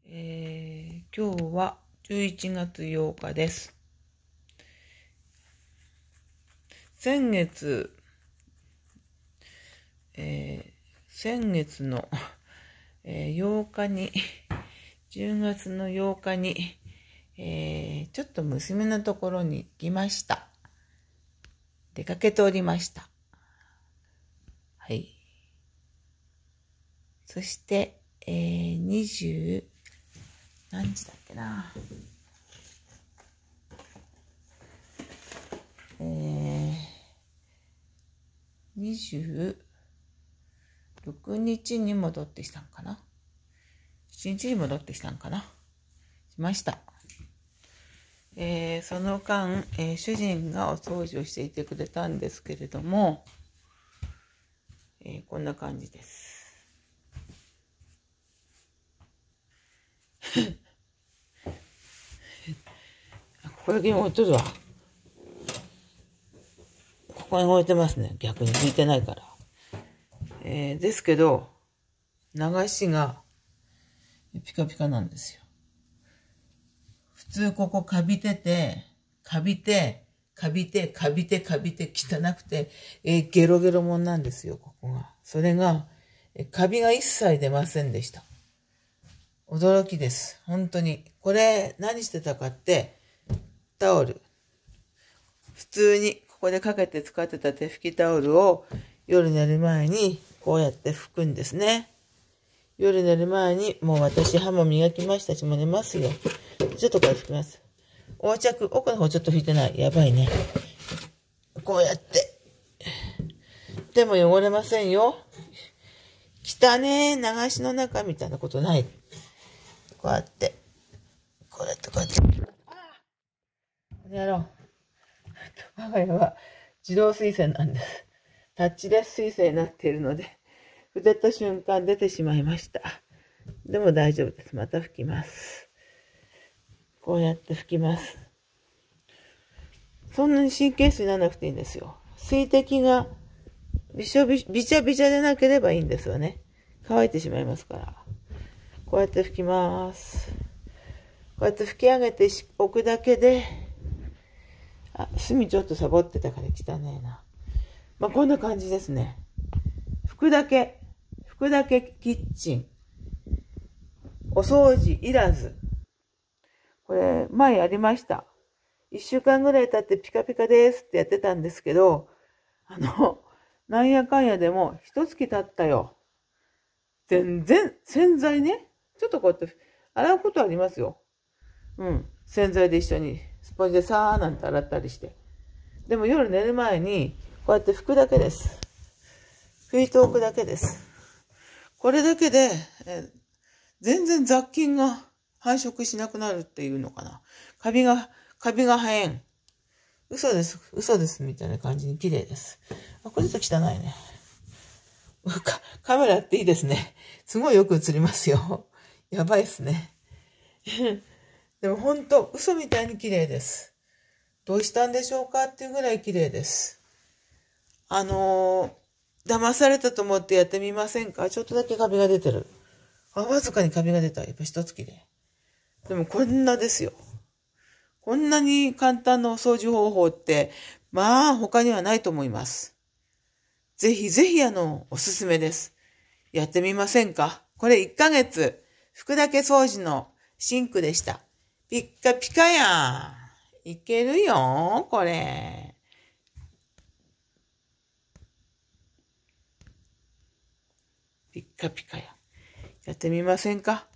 今日は11月8日です。先月の、8日に、10月の8日に、ちょっと娘のところに行きました。出かけておりました。はい。そして、何時だっけな。26日に戻ってきたんかな。7日に戻ってきたんかな。しました。その間、主人がお掃除をしていてくれたんですけれども、こんな感じです。これだけに置いとるわ。ここに置いてますね。逆に拭いてないから。ですけど、流しがピカピカなんですよ。普通ここカビて汚くて、ゲロゲロもんなんですよ、ここが。それが、カビが一切出ませんでした。驚きです。本当に。これ、何してたかって、タオル。普通に、ここでかけて使ってた手拭きタオルを、夜寝る前に、こうやって拭くんですね。夜寝る前に、もう私歯も磨きましたし、もう寝ますよ。ちょっとこれ拭きます。横着、奥の方ちょっと拭いてない。やばいね。こうやって。でも汚れませんよ。汚ね流しの中みたいなことない。こうやって。こうやって。これやろう。我が家は自動水洗なんです。タッチレス水洗になっているので、筆った瞬間出てしまいました。でも大丈夫です。また拭きます。こうやって拭きます。そんなに神経質にならなくていいんですよ。水滴がびちゃびちゃでなければいいんですよね。乾いてしまいますから。こうやって拭きます。こうやって拭き上げておくだけで、隅ちょっとサボってたから汚ねえな。まあ、こんな感じですね。拭くだけキッチン。お掃除いらず。これ、前やりました。1週間ぐらい経ってピカピカですってやってたんですけど、なんやかんやでも1月経ったよ。全然、洗剤ね。ちょっとこうやって洗うことありますよ。洗剤で一緒にスポンジでさーなんて洗ったりして。でも夜寝る前にこうやって拭くだけです。拭いておくだけです。これだけで、全然雑菌が繁殖しなくなるっていうのかな。カビが生えん。嘘ですみたいな感じに綺麗です。これちょっと汚いね。カメラっていいですね。すごいよく映りますよ。やばいっすね。でもほんと、嘘みたいに綺麗です。どうしたんでしょうかっていうぐらい綺麗です。騙されたと思ってやってみませんか？ちょっとだけカビが出てる。わずかにカビが出た。やっぱ1月で。でもこんなですよ。こんなに簡単なお掃除方法って、まあ他にはないと思います。ぜひぜひおすすめです。やってみませんか？これ1ヶ月、拭くだけ掃除のシンクでした。ピッカピカやん。いけるよ、これ。ピッカピカや。やってみませんか？